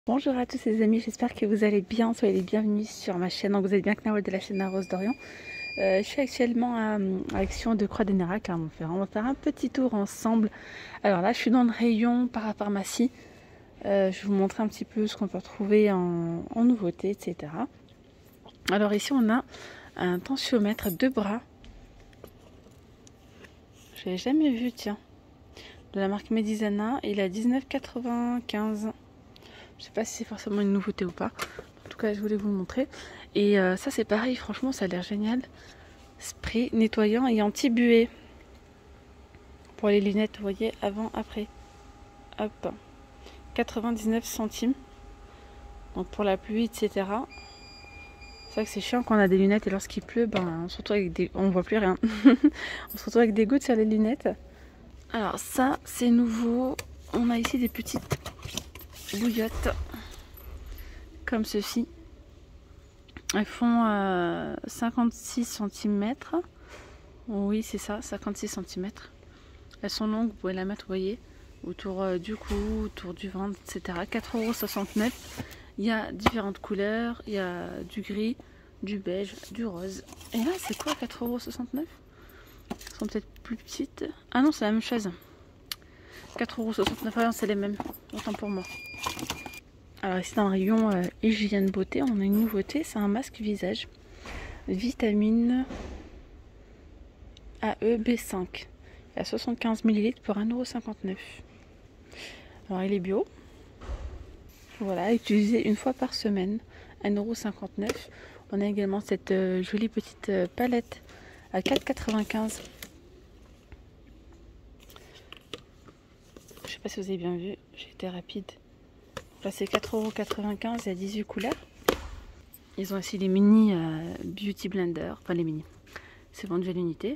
Bonjour à tous les amis, j'espère que vous allez bien, soyez les bienvenus sur ma chaîne. Donc vous êtes bien Knawal de la chaîne La Rose d'Orient. Je suis actuellement à Action de Croix des Nérac, on va faire un petit tour ensemble. Alors là je suis dans le rayon parapharmacie. Je vais vous montrer un petit peu ce qu'on peut retrouver en nouveautés, etc. Alors ici on a un tensiomètre 2 bras. Je l'ai jamais vu, tiens. De la marque Medisana, il est à 19,95 €. Je sais pas si c'est forcément une nouveauté ou pas. En tout cas, je voulais vous le montrer. Et ça, c'est pareil. Franchement, ça a l'air génial. Spray nettoyant et anti-buée. Pour les lunettes, vous voyez, avant, après. Hop. 99 centimes. Donc pour la pluie, etc. C'est vrai que c'est chiant quand on a des lunettes et lorsqu'il pleut, ben, on se retrouve avec des... on voit plus rien. On se retrouve avec des gouttes sur les lunettes. Alors ça, c'est nouveau. On a ici des petites bouillottes comme ceci. Elles font 56 cm. Oui, c'est ça, 56 cm. Elles sont longues, vous pouvez la mettre, vous voyez, autour du cou, autour du ventre, etc. 4,69 €. Il y a différentes couleurs. Il y a du gris, du beige, du rose. Et là, c'est quoi 4,69 €? Elles sont peut-être plus petites. Ah non, c'est la même chose. 4,69 €, c'est les mêmes. Autant pour moi. Alors ici dans le rayon hygiène beauté, on a une nouveauté, c'est un masque visage. Vitamine AE B5. Il y a 75 ml pour 1,59 €. Alors il est bio. Voilà, utilisé une fois par semaine. 1,59 €. On a également cette jolie petite palette à 4,95 €. Je sais pas si vous avez bien vu, j'ai été rapide. Là c'est 4,95 €, il y a 18 couleurs. Ils ont aussi les mini Beauty Blender, enfin les mini. C'est vendu à l'unité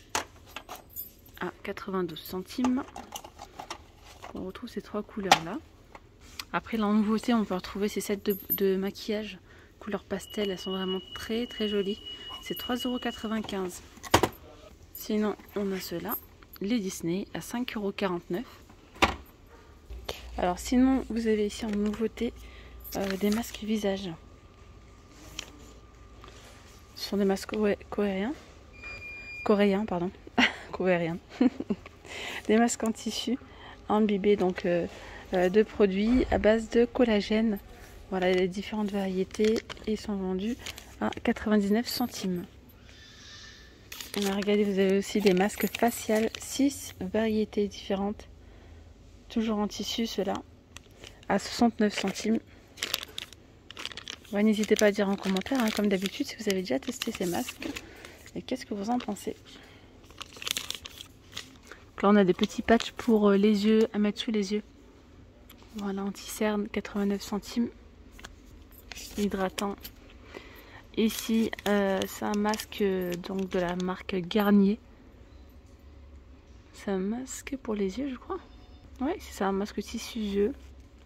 à 92 centimes. On retrouve ces trois couleurs là. Après la nouveauté, on peut retrouver ces sets de maquillage couleur pastel. Elles sont vraiment très très jolies. C'est 3,95 €. Sinon on a ceux-là, les Disney à 5,49 €. Alors sinon vous avez ici en nouveauté des masques visage. Ce sont des masques coréens, pardon, coréens. Des masques en tissu imbibés donc de produits à base de collagène. Voilà les différentes variétés et sont vendus à 99 centimes. Et regardez, vous avez aussi des masques faciales, 6 variétés différentes. Toujours en tissu, ceux-là, à 69 centimes. Ouais, n'hésitez pas à dire en commentaire, hein, comme d'habitude, si vous avez déjà testé ces masques. Et qu'est-ce que vous en pensez? Là, on a des petits patchs pour les yeux, à mettre sous les yeux. Voilà, anti-cerne, 89 centimes. Hydratant. Ici, c'est un masque donc de la marque Garnier. C'est un masque pour les yeux, je crois. Oui, c'est ça, un masque tissu yeux.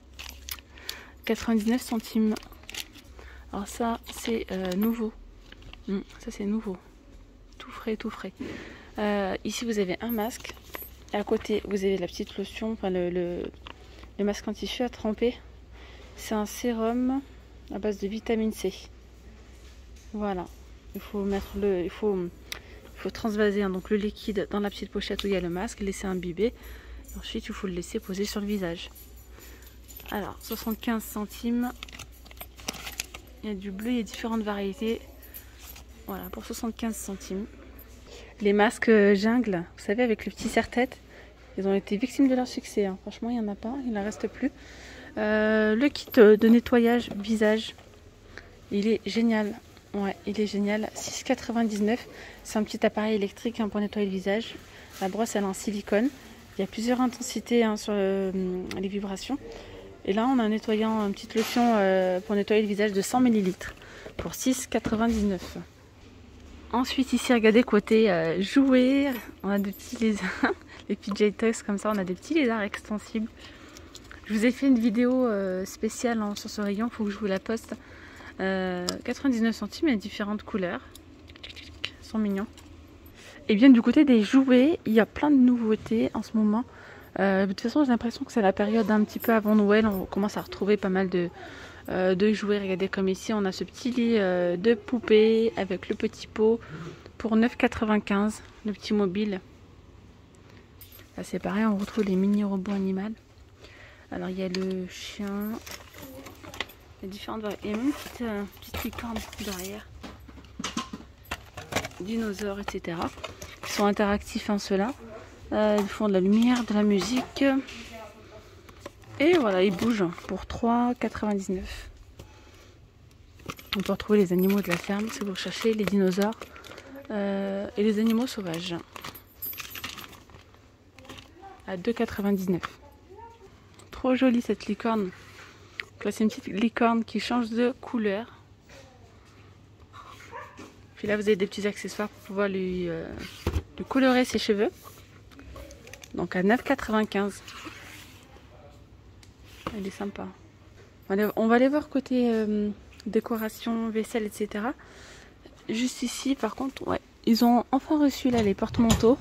99 centimes. Alors ça, c'est nouveau. Ça, c'est nouveau. Tout frais, tout frais. Ici, vous avez un masque. À côté, vous avez la petite lotion, enfin le masque en tissu à tremper. C'est un sérum à base de vitamine C. Voilà. Il faut mettre il faut transvaser donc le liquide dans la petite pochette où il y a le masque, laisser imbiber. Ensuite, il faut le laisser poser sur le visage. Alors, 75 centimes. Il y a du bleu, il y a différentes variétés. Voilà, pour 75 centimes. Les masques jungle, vous savez, avec le petit serre-tête, ils ont été victimes de leur succès. Hein. Franchement, il n'y en a pas, il n'en reste plus. Le kit de nettoyage visage, il est génial. Ouais, il est génial. 6,99 €. C'est un petit appareil électrique hein, pour nettoyer le visage. La brosse, elle est en silicone. Il y a plusieurs intensités hein, sur les vibrations. Et là, on a un nettoyant, une petite lotion pour nettoyer le visage de 100 ml pour 6,99 €. Ensuite, ici, regardez, côté jouets, on a des petits lézards, les PJ Toys comme ça, on a des petits lézards extensibles. Je vous ai fait une vidéo spéciale hein, sur ce rayon, il faut que je vous la poste. 99 centimes, il y a différentes couleurs. Ils sont mignons. Et bien, du côté des jouets, il y a plein de nouveautés en ce moment. De toute façon, j'ai l'impression que c'est la période un petit peu avant Noël. On commence à retrouver pas mal de jouets. Regardez comme ici, on a ce petit lit de poupée avec le petit pot pour 9,95 €, le petit mobile. Là, c'est pareil, on retrouve les mini robots animaux. Alors, il y a le chien, les différentes variétés. Il y a même une petite licorne derrière. Dinosaures, etc. Ils sont interactifs, hein, ceux-là. Ils font de la lumière, de la musique. Et voilà, ils bougent pour 3,99 €. On peut retrouver les animaux de la ferme si vous cherchez les dinosaures et les animaux sauvages. À 2,99 €. Trop jolie cette licorne. Là, c'est une petite licorne qui change de couleur. Puis là, vous avez des petits accessoires pour pouvoir lui colorer ses cheveux. Donc à 9,95 €. Elle est sympa. On va aller voir côté décoration, vaisselle, etc. Juste ici, par contre, ouais, ils ont enfin reçu là les porte-manteaux.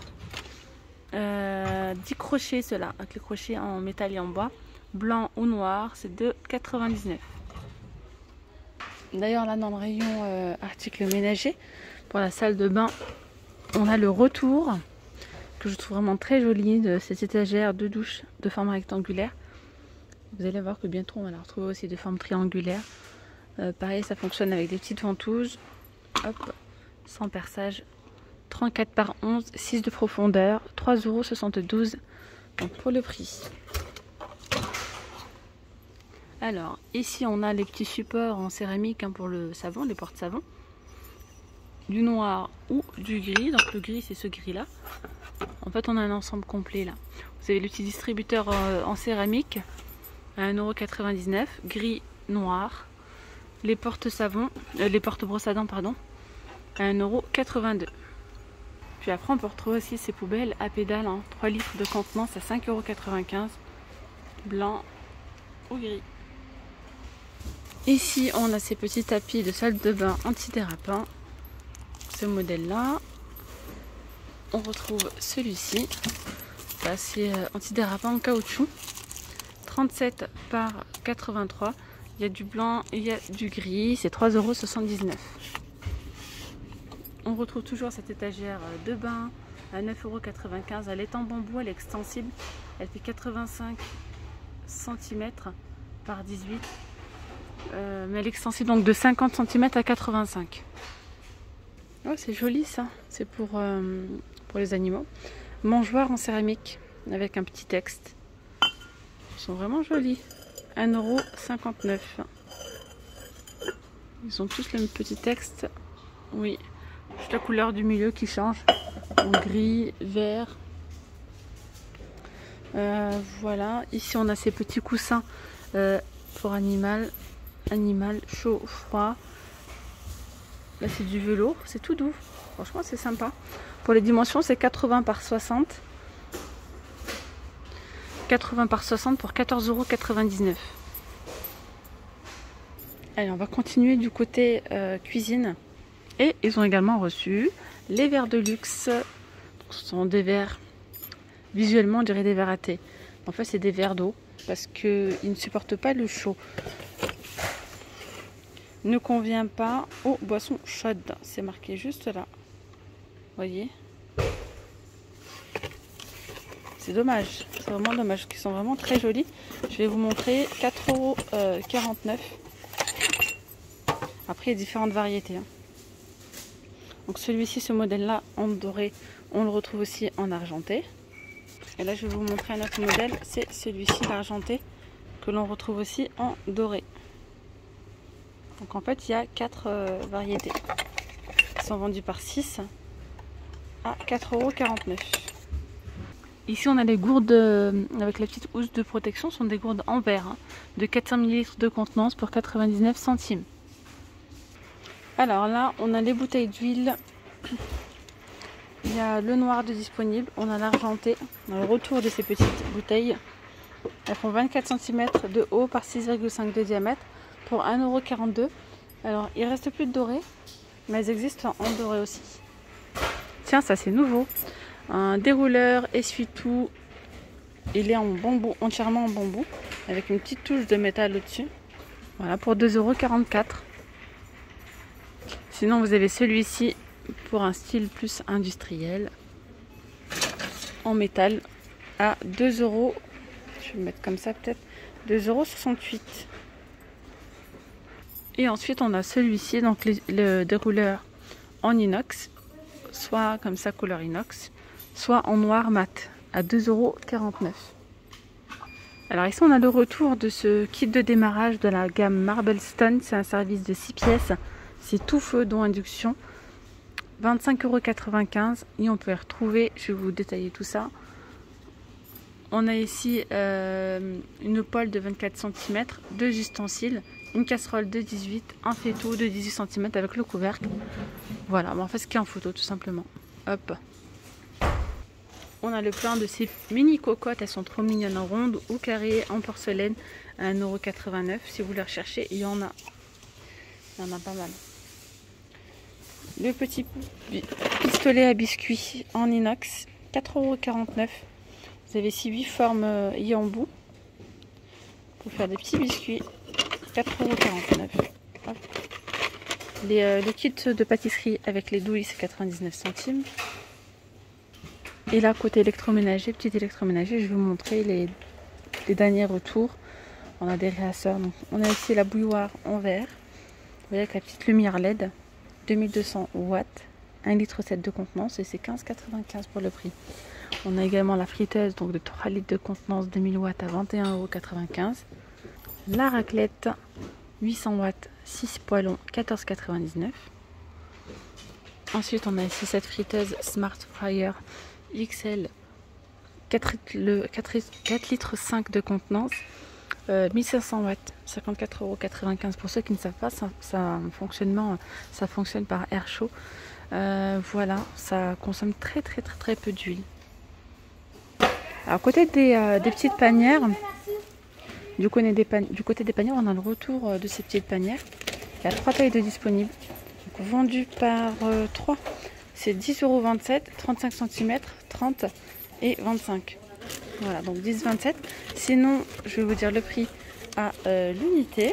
10 crochets, ceux-là, avec les crochets en métal et en bois. Blanc ou noir, c'est 2,99 €. D'ailleurs, là, dans le rayon articles ménagers, pour la salle de bain, on a le retour, que je trouve vraiment très joli, de cette étagère de douche de forme rectangulaire. Vous allez voir que bientôt, on va la retrouver aussi de forme triangulaire. Pareil, ça fonctionne avec des petites ventouses. Hop, sans perçage. 34 par 11, 6 de profondeur, 3,72 €. Donc pour le prix. Alors, ici, on a les petits supports en céramique, hein, pour le savon, les porte-savons. Du noir ou du gris. Donc le gris, c'est ce gris-là. En fait, on a un ensemble complet là. Vous avez le petit distributeur en céramique à 1,99 €. Gris, noir. Les porte-savons, les porte-brosses à dents, pardon, à 1,82 €. Puis après, on peut retrouver aussi ces poubelles à pédales, hein, 3 litres de contenance à 5,95 €. Blanc ou gris. Ici, on a ces petits tapis de salle de bain antidérapants. Ce modèle-là. On retrouve celui-ci. C'est antidérapant en caoutchouc. 37 par 83. Il y a du blanc et il y a du gris. C'est 3,79 €. On retrouve toujours cette étagère de bain à 9,95 €. Elle est en bambou, elle est extensible. Elle fait 85 cm par 18. Mais elle est extensible donc de 50 cm à 85. Oh, c'est joli ça. C'est pour les animaux. Mangeoire en céramique avec un petit texte. Ils sont vraiment jolis. 1,59 €. Ils ont tous le même petit texte. Oui. Juste la couleur du milieu qui change. En gris, vert. Voilà. Ici, on a ces petits coussins pour animal, chaud, froid. Là, c'est du velours. C'est tout doux. Franchement, c'est sympa. Pour les dimensions, c'est 80 par 60. 80 par 60 pour 14,99 €. Allez, on va continuer du côté cuisine. Et ils ont également reçu les verres de luxe. Donc, ce sont des verres, visuellement on dirait des verres à thé. En fait, c'est des verres d'eau parce qu'ils ne supportent pas le chaud. Ne convient pas aux boissons chaudes. C'est marqué juste là. Voyez. C'est dommage. C'est vraiment dommage. Ils sont vraiment très jolis. Je vais vous montrer. 4,49 €. Après, il y a différentes variétés, hein. Donc celui-ci, ce modèle-là, en doré, on le retrouve aussi en argenté. Et là, je vais vous montrer un autre modèle. C'est celui-ci, l'argenté, que l'on retrouve aussi en doré. Donc en fait, il y a 4 variétés. Ils sont vendus par 6 à 4,49 €. Ici, on a les gourdes avec la petite housse de protection. Ce sont des gourdes en verre, hein, de 400 ml de contenance pour 99 centimes. Alors là, on a les bouteilles d'huile. Il y a le noir de disponible. On a l'argenté. On a le retour de ces petites bouteilles. Elles font 24 cm de haut par 6,5 de diamètre pour 1,42 €. Alors, il reste plus de doré, mais elles existent en doré aussi. Tiens, ça c'est nouveau. Un dérouleur essuie-tout Il est en bambou, entièrement en bambou, avec une petite touche de métal au-dessus. Voilà, pour 2,44 €. Sinon, vous avez celui-ci pour un style plus industriel, en métal, à 2 €. Je vais le mettre comme ça peut-être. 2,68 €. Et ensuite, on a celui-ci, donc le dérouleur en inox, soit comme ça, couleur inox, soit en noir mat, à 2,49 €. Alors ici, on a le retour de ce kit de démarrage de la gamme Marble Stone. C'est un service de 6 pièces. C'est tout feu, dont induction. 25,95 € et on peut les retrouver, je vais vous détailler tout ça. On a ici une pôle de 24 cm, 2 ustensiles, une casserole de 18, un faitout de 18 cm avec le couvercle. Voilà, en fait ce qui est en photo tout simplement. Hop. On a le plein de ces mini cocottes, elles sont trop mignonnes, en ronde ou carrées, en porcelaine, à 1,89 €. Si vous les recherchez, il y en a pas mal. Le petit pistolet à biscuits en inox, 4,49 €. Vous avez ici 8 formes yambou pour faire des petits biscuits, 4,49 €. Le kit de pâtisserie avec les douilles, c'est 99 centimes. Et là, côté électroménager, petit électroménager, je vais vous montrer les derniers retours. On a des réasseurs. Donc, on a ici la bouilloire en verre. Vous voyez, avec la petite lumière LED. 2200 watts, 1,7 litre de contenance et c'est 15,95 € pour le prix. On a également la friteuse donc de 3 litres de contenance 2000 watts à 21,95 €. La raclette 800 watts, 6 poêlons, 14,99 €. Ensuite, on a ici cette friteuse Smart Fryer XL 4 litres 5 de contenance, 1500 watts, 54,95 € pour ceux qui ne savent pas. Ça fonctionne par air chaud. Voilà, ça consomme très peu d'huile. Alors côté des petites panières, du côté des panières, on a le retour de ces petites panières. Il y a 3 tailles de disponibles, donc vendues par 3. C'est 10,27 €, 35 cm, 30 et 25. Voilà, donc 10,27 €. Sinon, je vais vous dire le prix à l'unité.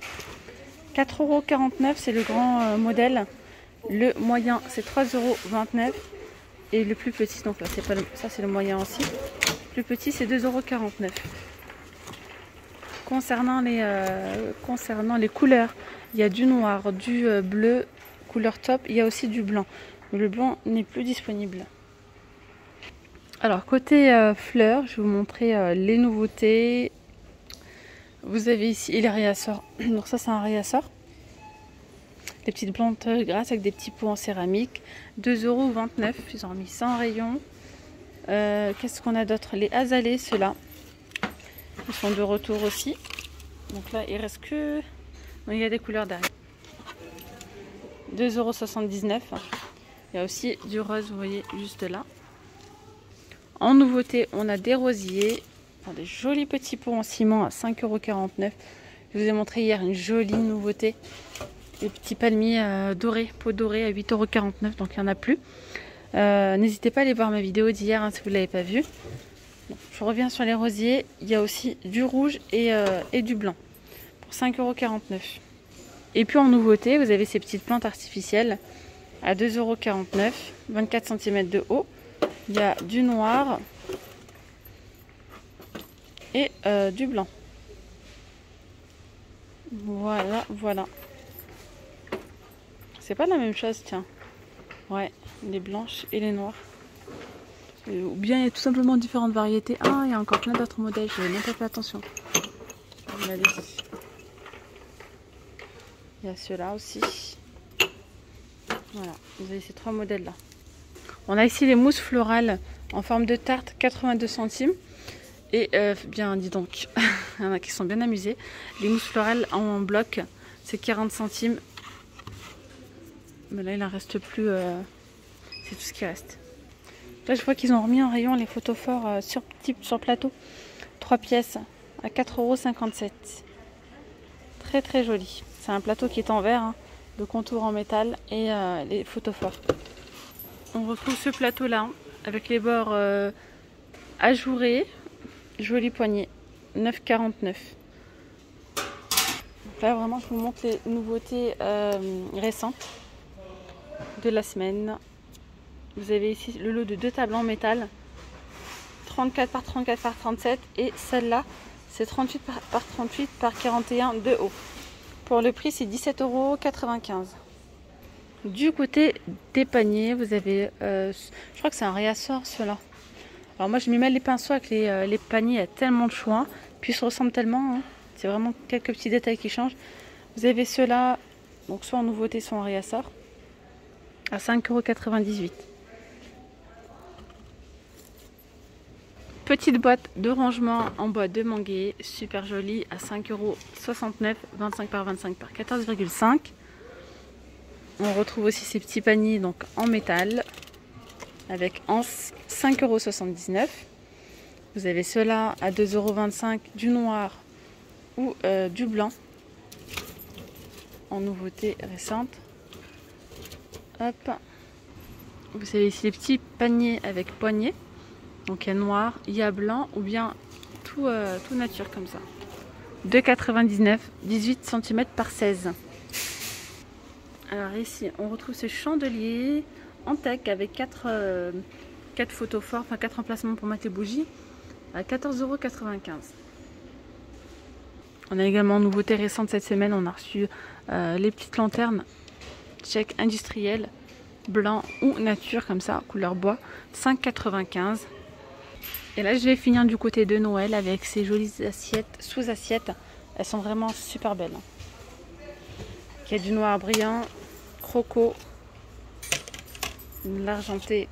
4,49 € c'est le grand modèle. Le moyen, c'est 3,29 € et le plus petit, donc là, ça c'est le moyen aussi. Le plus petit, c'est 2,49 €. Concernant les couleurs, il y a du noir, du bleu, couleur top. Il y a aussi du blanc. Mais le blanc n'est plus disponible. Alors côté fleurs, je vais vous montrer les nouveautés. Vous avez ici les réasseurs. Donc ça c'est un réasseur. Des petites plantes grasses avec des petits pots en céramique. 2,29 €. Ils ont mis ça en rayon. Qu'est-ce qu'on a d'autre? Les azalées, ceux-là. Ils sont de retour aussi. Donc là il reste que... Non, il y a des couleurs derrière. 2,79 €. Il y a aussi du rose, vous voyez, juste là. En nouveauté, on a des rosiers, des jolis petits pots en ciment à 5,49 €. Je vous ai montré hier une jolie nouveauté. Des petits palmiers dorés, pots dorés à 8,49 €, donc il n'y en a plus. N'hésitez pas à aller voir ma vidéo d'hier si vous ne l'avez pas vue. Bon, je reviens sur les rosiers. Il y a aussi du rouge et du blanc pour 5,49 €. Et puis en nouveauté, vous avez ces petites plantes artificielles à 2,49 €, 24 cm de haut. Il y a du noir et du blanc. Voilà. C'est pas la même chose, tiens. Ouais, les blanches et les noires. Ou bien il y a tout simplement différentes variétés. Ah, il y a encore plein d'autres modèles, je n'ai même pas fait attention. Regardez ici. Il y a ceux-là aussi. Voilà, vous avez ces 3 modèles là. On a ici les mousses florales en forme de tarte, 82 centimes. Et bien, dis donc, il y en a qui sont bien amusés. Les mousses florales en bloc, c'est 40 centimes. Mais là, il n'en reste plus. C'est tout ce qui reste. Là, je vois qu'ils ont remis en rayon les photophores sur plateau. 3 pièces à 4,57 €. Très joli. C'est un plateau qui est en verre, hein, de contour en métal et les photophores. On retrouve ce plateau-là avec les bords ajourés Joli poignet, 9,49. Là vraiment je vous montre les nouveautés récentes de la semaine. Vous avez ici le lot de 2 tables en métal, 34 par 34 par 37, et celle-là c'est 38 par 38 par 41 de haut. Pour le prix c'est 17,95 €. Du côté des paniers, vous avez, je crois que c'est un réassort ceux-là. Alors moi je m'y mêle les pinceaux avec les paniers, il y a tellement de choix, puis ils se ressemblent tellement, hein. C'est vraiment quelques petits détails qui changent. Vous avez ceux-là, donc soit en nouveauté, soit en réassort, à 5,98 €. Petite boîte de rangement en bois de manguier, super jolie, à 5,69 €, 25 par 25 par 14,5 €. On retrouve aussi ces petits paniers donc en métal avec anse, 5,79 €. Vous avez ceux-là à 2,25 € du noir ou du blanc en nouveauté récente. Hop. Vous avez ici les petits paniers avec poignée. Donc il y a noir, il y a blanc ou bien tout nature comme ça. 2,99 €, 18 cm par 16. Alors ici on retrouve ce chandelier en tech avec 4 photos forts, enfin 4 emplacements pour mettre les bougies à 14,95 €. On a également nouveauté récente cette semaine, on a reçu les petites lanternes check industriel blanc ou nature comme ça, couleur bois, 5,95 €. Et là je vais finir du côté de Noël avec ces jolies assiettes, sous-assiettes. Elles sont vraiment super belles. Il y a du noir brillant, croco, l'argenté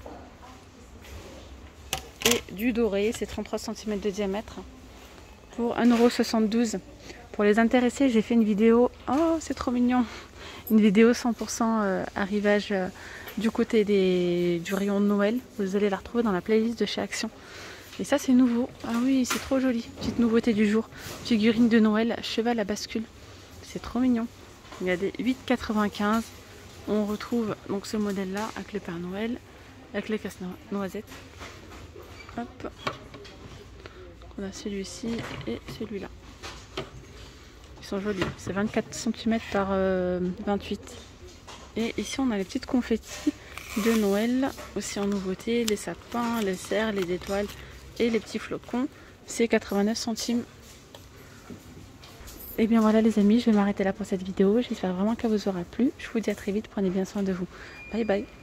et du doré. C'est 33 cm de diamètre pour 1,72 €. Pour les intéressés, j'ai fait une vidéo, oh c'est trop mignon, une vidéo 100% arrivage du côté du rayon de Noël. Vous allez la retrouver dans la playlist de chez Action. Et ça c'est nouveau, ah oui c'est trop joli, petite nouveauté du jour, figurine de Noël, cheval à bascule, c'est trop mignon. Il y a des 8,95 €. On retrouve donc ce modèle là avec le Père Noël, avec les casse-noisettes. Hop, on a celui-ci et celui-là. Ils sont jolis, c'est 24 cm par 28. Et ici on a les petites confettis de Noël, aussi en nouveauté, les sapins, les cerfs, les étoiles et les petits flocons. C'est 89 centimes. Et bien voilà les amis, je vais m'arrêter là pour cette vidéo. J'espère vraiment qu'elle vous aura plu. Je vous dis à très vite, prenez bien soin de vous. Bye bye.